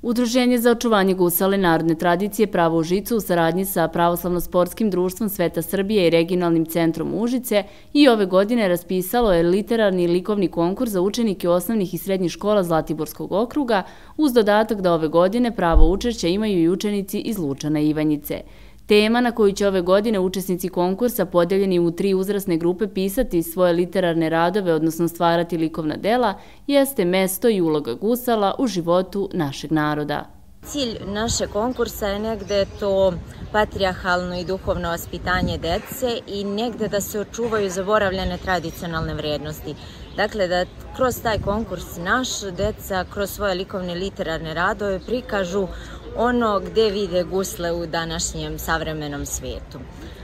Udruženje za očuvanje gusala i narodne tradicije Pravo Užice u saradnji sa Pravoslavno-sportskim društvom Sveta Srbije i regionalnim centrom Užice i ove godine raspisalo je literarni i likovni konkurs za učenike osnovnih i srednjih škola Zlatiborskog okruga, uz dodatak da ove godine pravo učešća imaju i učenici iz Lučana i Ivanjice. Tema na koju će ove godine učesnici konkursa podeljeni u 3 uzrasne grupe pisati svoje literarne radove, odnosno stvarati likovna dela, jeste mesto i uloga gusala u životu našeg naroda. Cilj našeg konkursa je negde to patrijarhalno i duhovno vaspitanje dece i negde da se očuvaju zaboravljene tradicionalne vrednosti. Dakle, da kroz taj konkurs naš deca kroz svoje likovne literarne radove prikažu ono gde vide gusle u današnjem savremenom svetu.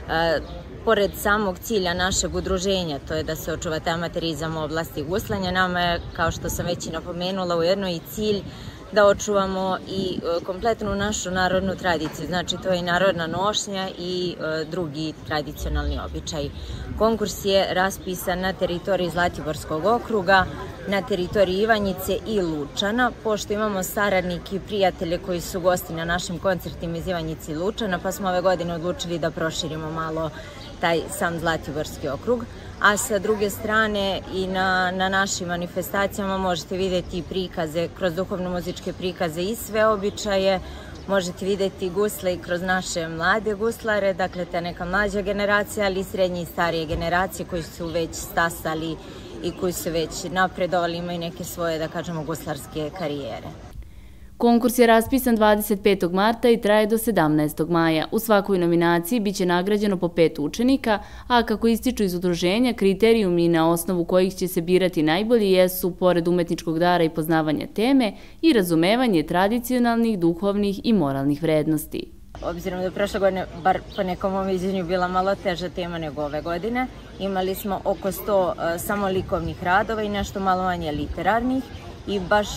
Pored samog cilja našeg udruženja, to je da se očuva taj amaterizam u oblasti guslanja, nama je, kao što sam već i napomenula, ujedno i cilj da očuvamo i kompletnu našu narodnu tradiciju, znači to je i narodna nošnja i drugi tradicionalni običaj. Konkurs je raspisan na teritoriji Zlatiborskog okruga, na teritoriji Ivanjice i Lučana, pošto imamo saradnike i prijatelje koji su gosti na našim koncertima iz Ivanjice i Lučana, pa smo ove godine odlučili da proširimo malo taj sam Zlatiborski okrug. A sa druge strane i na našim manifestacijama možete vidjeti prikaze, kroz duhovno-muzičke prikaze i sve običaje, možete vidjeti gusle i kroz naše mlade guslare, dakle ta neka mlađa generacija, ali i srednje i starije generacije koji su već stasali i koji su već napredovali, imaju neke svoje, da kažemo, guslarske karijere. Konkurs je raspisan 25. marta i traje do 17. maja. U svakoj nominaciji biće nagrađeno po 5 učenika, a kako ističu iz udruženja, kriterijumi na osnovu kojih će se birati najbolji jesu, pored umetničkog dara i poznavanja teme, i razumevanje tradicionalnih, duhovnih i moralnih vrednosti. Obzirom da je prošle godine, bar po nekom mom viđenju, bila malo teža tema nego ove godine, imali smo oko 100 samo likovnih radova i nešto malo manje literarnih. I baš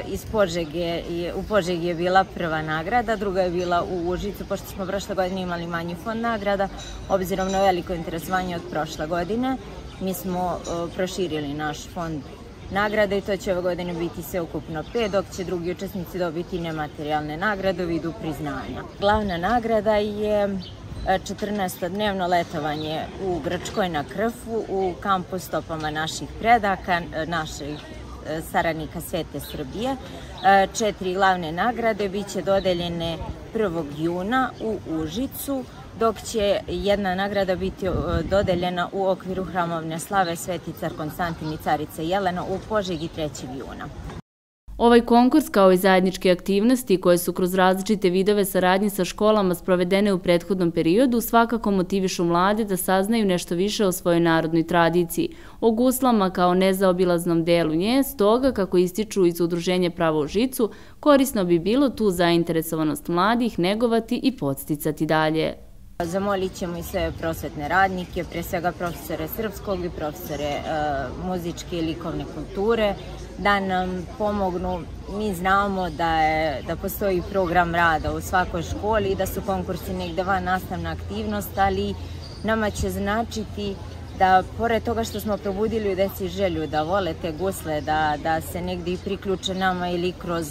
u Požegi je bila prva nagrada, druga je bila u Užicu, pošto smo prošle godine imali manji fond nagrada, obzirom na veliko interesovanje od prošle godine. Mi smo proširili naš fond nagrada i to će ove godine biti sve ukupno 5, dok će drugi učesnici dobiti nematerijalne nagrade u vidu priznanja. Glavna nagrada je 14-dnevno letovanje u Grčkoj na Krfu u kampu Stopama naših predaka, naših saradnika Svete Srbije. 4 glavne nagrade biće dodeljene 1. juna u Užicu, dok će jedna nagrada biti dodeljena u okviru hramovne slave Sveti car Konstantin i carica Jelena u Požegi 3. juna. Ovaj konkurs, kao i zajedničke aktivnosti koje su kroz različite vidove saradnje sa školama sprovedene u prethodnom periodu, svakako motivišu mlade da saznaju nešto više o svojoj narodnoj tradiciji, o guslama kao nezaobilaznom delu nje, stoga, kako ističu iz udruženja Pravo Užicu, korisno bi bilo tu zainteresovanost mladih negovati i podsticati dalje. Zamolit ćemo i sve prosvetne radnike, pre svega profesore srpskog i profesore muzičke i likovne kulture, da nam pomognu. Mi znamo da postoji program rada u svakoj školi i da su konkursi negde van nastavna aktivnost, ali nama će značiti da, pored toga što smo probudili u deci želju da vole te gusle, da se negde i priključe nama ili kroz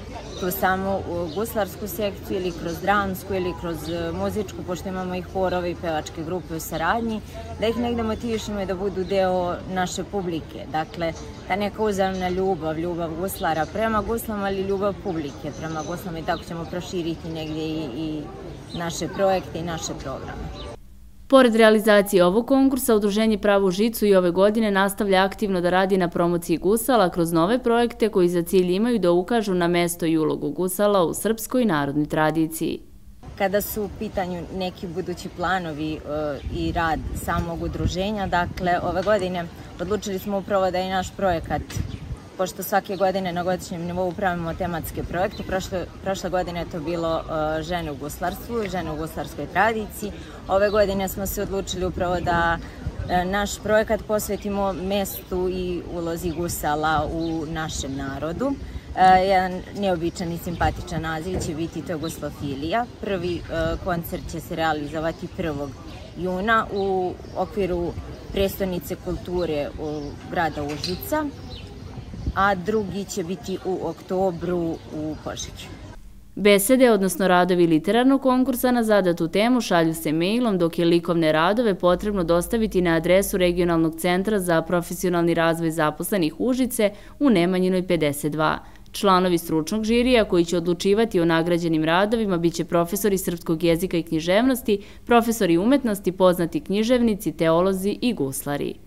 tu samu guslarsku sekciju ili kroz dramsku ili kroz muzičku, pošto imamo i horove i pevačke grupe u saradnji, da ih negde motivišemo i da budu deo naše publike. Dakle, ta neka uzajamna ljubav, ljubav guslara prema guslama, ali ljubav publike prema guslama, i tako ćemo proširiti negde i naše projekte i naše programe. Pored realizacije ovog konkursa, Udruženje Pravo Užicu i ove godine nastavlja aktivno da radi na promociji gusala kroz nove projekte koji za cilj imaju da ukažu na mesto i ulogu gusala u srpskoj narodnoj tradiciji. Kada su u pitanju neki budući planovi i rad samog udruženja, dakle, ove godine odlučili smo upravo da je naš projekat, pošto svake godine na godišnjem nivou pravimo tematske projekte. Prošle godine je to bilo žene u guslarstvu i žene u guslarskoj tradiciji. Ove godine smo se odlučili upravo da naš projekat posvetimo mestu i ulozi gusala u našem narodu. Jedan neobičan i simpatičan naziv će biti to guslofilija. Prvi koncert će se realizovati 1. juna u okviru prestonice kulture grada Užica. a drugi će biti u oktobru u Požegi. Besede, odnosno radovi literarnog konkursa na zadatu temu šalju se mailom, dok je likovne radove potrebno dostaviti na adresu Regionalnog centra za profesionalni razvoj zaposlenih Užice u Nemanjinoj 52. Članovi stručnog žirija koji će odlučivati o nagrađenim radovima biće profesori srpskog jezika i književnosti, profesori umetnosti, poznati književnici, teolozi i guslari.